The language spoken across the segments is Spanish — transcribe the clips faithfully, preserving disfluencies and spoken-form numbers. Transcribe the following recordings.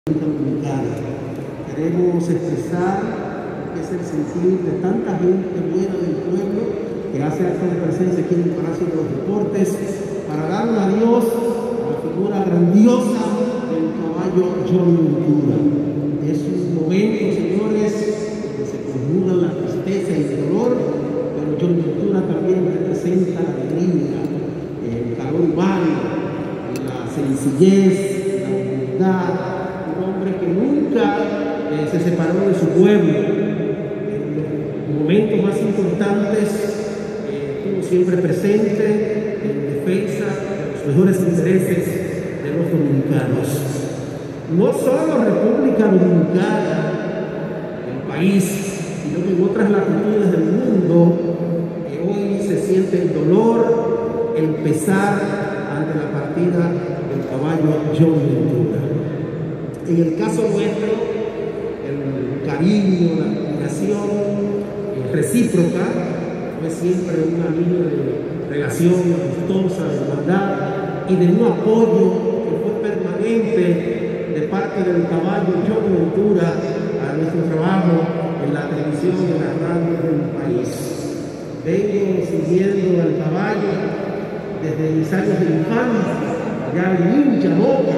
Dominicana. Queremos expresar lo que es el sentir de tanta gente buena del pueblo que hace acto de presencia aquí en el Palacio de los Deportes para darle a Dios a la figura grandiosa del caballo John Ventura. Es un momento, señores, donde se conjuga la tristeza y el dolor, pero John Ventura también representa la alegría, el calor humano, la sencillez, la humildad. Que nunca eh, se separó de su pueblo. En los momentos más importantes eh, estuvo siempre presente en defensa de los mejores intereses de los dominicanos. No solo República Dominicana, el país, sino que en otras latitudes del mundo que hoy se siente el dolor, el pesar ante la partida del caballo John Ventura. En el caso nuestro, el cariño, la admiración eh, recíproca fue siempre una línea de relación amistosa, de hermandad y de un apoyo que fue permanente de parte del caballo John Ventura a nuestro trabajo en la televisión y en las radios del país. Vengo siguiendo al caballo desde mis años de infancia, allá en Hincha Boca.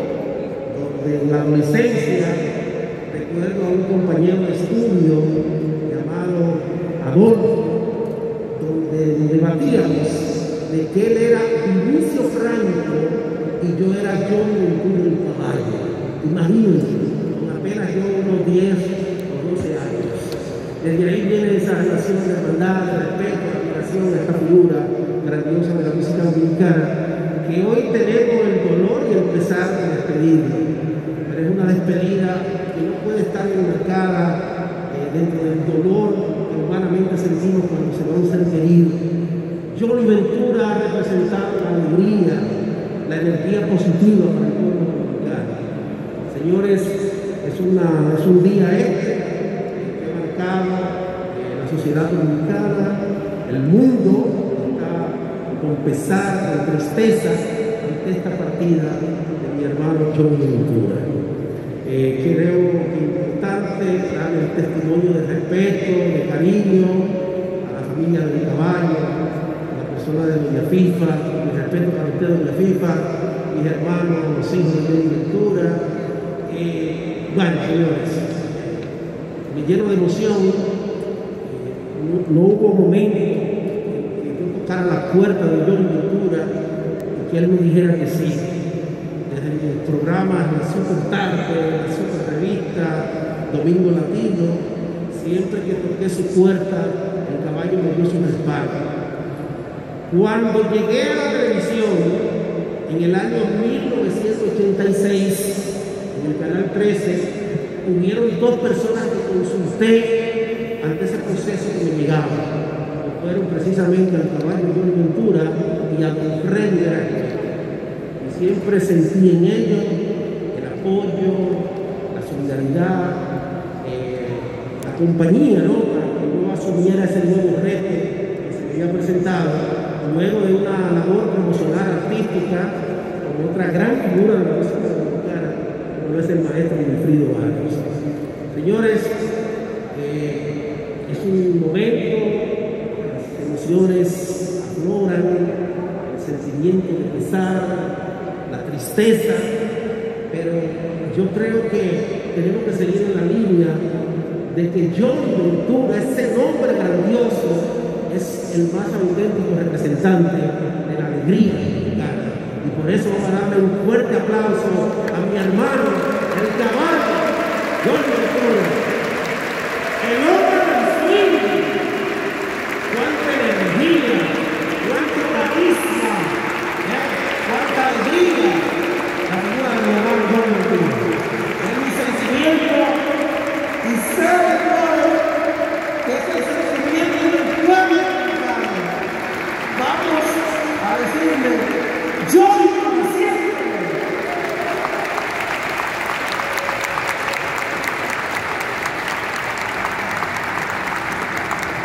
En la adolescencia, recuerdo a un compañero de estudio llamado Adolfo, donde debatíamos de que él era Vinicio Franco y yo era John Ventura el caballo. Imagínense, con apenas yo unos diez o doce años. Desde ahí viene esa relación de hermandad, de respeto, de admiración de esta figura grandiosa de la música dominicana, que hoy tenemos el dolor y el pesar de despedirlo. Es una despedida que no puede estar enmarcada eh, dentro del dolor que humanamente sentimos cuando se va un ser querido. John Ventura ha representado la alegría, la energía positiva para el pueblo dominicano. Señores, es, una, es un día este que ha marcado eh, la sociedad dominicana, el mundo está con pesar, con tristeza ante esta partida de mi hermano John Ventura. Eh, creo que es importante dar el testimonio de respeto, de cariño a la familia del caballo, a la persona de doña FIFA, mi respeto para usted, doña FIFA, mis hermanos, los hijos de John Ventura. Eh, bueno, señores, me lleno de emoción. Eh, no, no hubo momento que yo tocara la puerta de John Ventura y que él me dijera que sí. Desde mis programas, la Super Tarde, la Super Revista, Domingo Latino, siempre que toqué su puerta, el caballo me dio su respaldo. Cuando llegué a la televisión, en el año mil novecientos ochenta y seis, en el Canal trece, hubieron dos personas que consulté ante ese proceso que me llegaba, que fueron precisamente al caballo John Ventura y a don Freddy Veranco. Siempre sentí en ellos el apoyo, la solidaridad, eh, la compañía, ¿no? Para que yo asumiera ese nuevo reto que se me había presentado, luego de una labor promocional artística con otra gran figura de la música dominicana, como es el maestro Wilfrido Barrios. Señores, eh, es un momento, las emociones afloran, el sentimiento de pesar, la tristeza, pero yo creo que tenemos que seguir en la línea de que John Ventura, ese nombre grandioso, es el más auténtico representante de la alegría dominicana. Y por eso vamos a darle un fuerte aplauso a mi hermano, el caballo John Ventura.